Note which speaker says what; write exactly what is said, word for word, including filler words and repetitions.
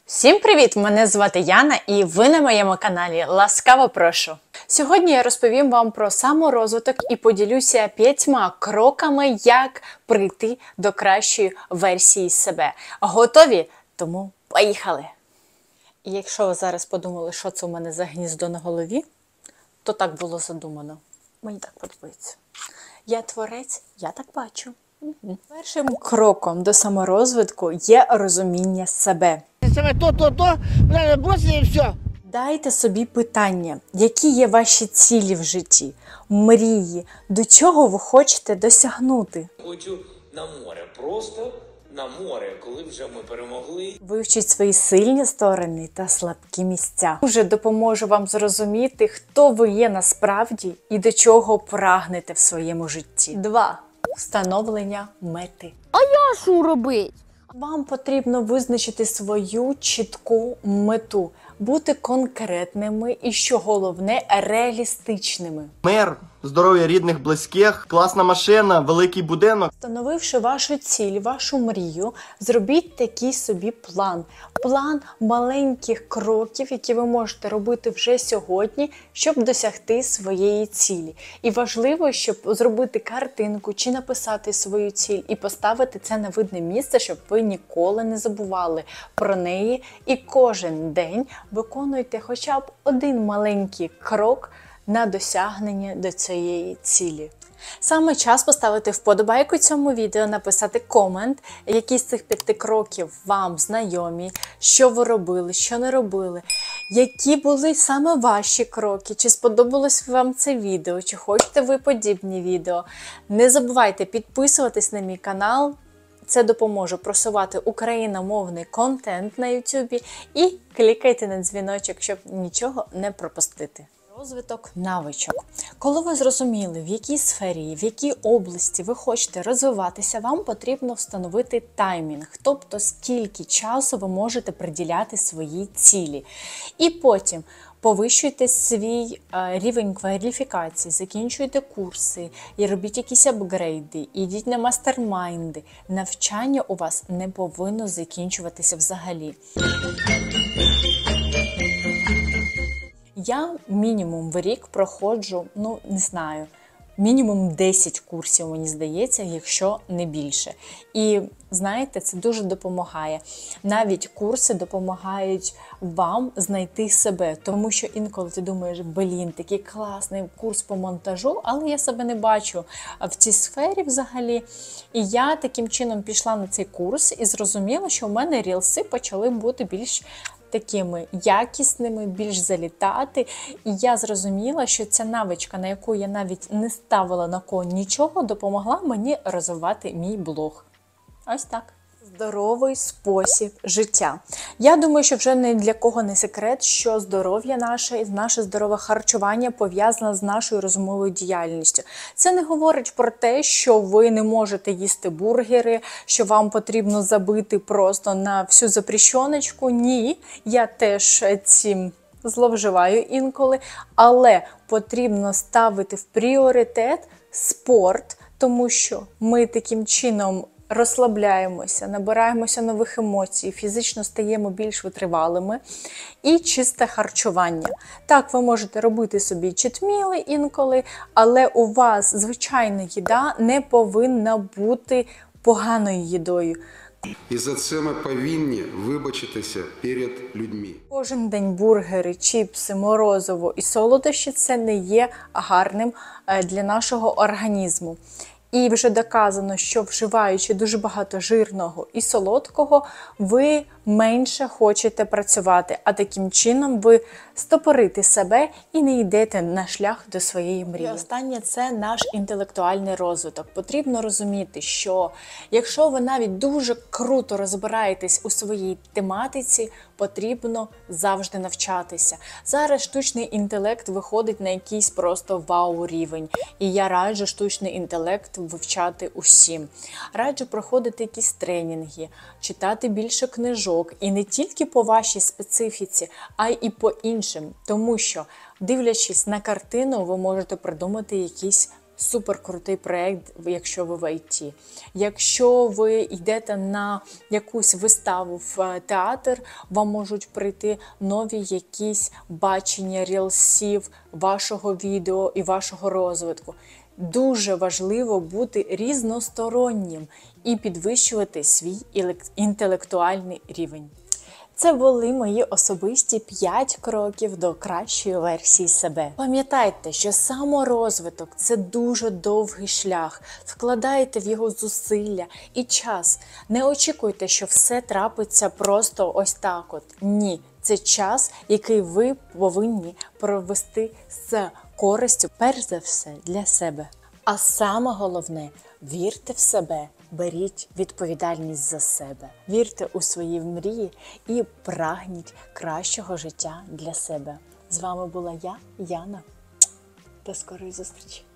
Speaker 1: Всім привіт! Мене звати Яна і ви на моєму каналі. Ласкаво прошу! Сьогодні я розповім вам про саморозвиток і поділюся п'ятьма кроками, як прийти до кращої версії себе. Готові? Тому поїхали! І якщо ви зараз подумали, що це у мене за гніздо на голові, то так було задумано. Мені так подобається. Я творець, я так бачу. Першим кроком до саморозвитку є розуміння себе.
Speaker 2: То, то, то, бросили і все.
Speaker 1: Дайте собі питання, які є ваші цілі в житті, мрії, до чого ви хочете досягнути.
Speaker 3: Хочу на море, просто на море, коли вже ми перемогли.
Speaker 1: Вивчіть свої сильні сторони та слабкі місця. Дуже допоможу вам зрозуміти, хто ви є насправді і до чого прагнете в своєму житті. Два. Встановлення мети.
Speaker 2: А що робити?
Speaker 1: Вам потрібно визначити свою чітку мету, бути конкретними і, що головне, реалістичними.
Speaker 4: Мир, здоров'я рідних, близьких, класна машина, великий будинок.
Speaker 1: Встановивши вашу ціль, вашу мрію, зробіть такий собі план. План маленьких кроків, які ви можете робити вже сьогодні, щоб досягти своєї цілі. І важливо, щоб зробити картинку чи написати свою ціль і поставити це на видне місце, щоб ви ніколи не забували про неї. І кожен день виконуйте хоча б один маленький крок на досягнення до цієї цілі. Саме час поставити вподобайку цьому відео, написати комент, які з цих п'яти кроків вам знайомі, що ви робили, що не робили, які були саме ваші кроки, чи сподобалось вам це відео, чи хочете ви подібні відео. Не забувайте підписуватись на мій канал. Це допоможе просувати україномовний контент на ютубі, і клікайте на дзвіночок, щоб нічого не пропустити. Розвиток навичок. Коли ви зрозуміли, в якій сфері, в якій області ви хочете розвиватися, вам потрібно встановити таймінг, тобто скільки часу ви можете приділяти своїй цілі. І потім повищуйте свій е, рівень кваліфікації, закінчуйте курси, і робіть якісь апгрейди, ідіть на мастермайнди. Навчання у вас не повинно закінчуватися взагалі. Я мінімум в рік проходжу, ну, не знаю, мінімум десять курсів, мені здається, якщо не більше. І, знаєте, це дуже допомагає. Навіть курси допомагають вам знайти себе, тому що інколи ти думаєш, блін, такий класний курс по монтажу, але я себе не бачу в цій сфері взагалі. І я таким чином пішла на цей курс і зрозуміла, що в мене рілси почали бути більш такими якісними, більш залітати. І я зрозуміла, що ця навичка, на яку я навіть не ставила на кон нічого, допомогла мені розвивати мій блог. Ось так. Здоровий спосіб життя. Я думаю, що вже ні для кого не секрет, що здоров'я наше, наше здорове харчування пов'язане з нашою розумовою діяльністю. Це не говорить про те, що ви не можете їсти бургери, що вам потрібно забити просто на всю запрещеночку. Ні, я теж цим зловживаю інколи, але потрібно ставити в пріоритет спорт, тому що ми таким чином розслабляємося, набираємося нових емоцій, фізично стаємо більш витривалими. І чисте харчування. Так, ви можете робити собі читміли інколи, але у вас звичайна їда не повинна бути поганою їдою.
Speaker 5: І за це ми повинні вибачитися перед людьми.
Speaker 1: Кожен день бургери, чіпси, морозиво і солодощі – це не є гарним для нашого організму. І вже доказано, що вживаючи дуже багато жирного і солодкого, ви менше хочете працювати, а таким чином ви стопорите себе і не йдете на шлях до своєї мрії. І останнє – це наш інтелектуальний розвиток. Потрібно розуміти, що якщо ви навіть дуже круто розбираєтесь у своїй тематиці, потрібно завжди навчатися. Зараз штучний інтелект виходить на якийсь просто вау-рівень. І я раджу штучний інтелект вивчати усім. Раджу проходити якісь тренінги, читати більше книжок. І не тільки по вашій специфіці, а й і по іншим. Тому що, дивлячись на картину, ви можете придумати якийсь супер крутий проєкт, якщо ви в ай ті. Якщо ви йдете на якусь виставу в театр, вам можуть прийти нові якісь бачення рілсів вашого відео і вашого розвитку. Дуже важливо бути різностороннім і підвищувати свій інтелектуальний рівень. Це були мої особисті п'ять кроків до кращої версії себе. Пам'ятайте, що саморозвиток – це дуже довгий шлях. Вкладайте в його зусилля і час. Не очікуйте, що все трапиться просто ось так от. Ні, це час, який ви повинні провести з користю, перш за все, для себе. А саме головне – вірте в себе. Беріть відповідальність за себе, вірте у свої мрії і прагніть кращого життя для себе. З вами була я, Яна. До скорої зустрічі!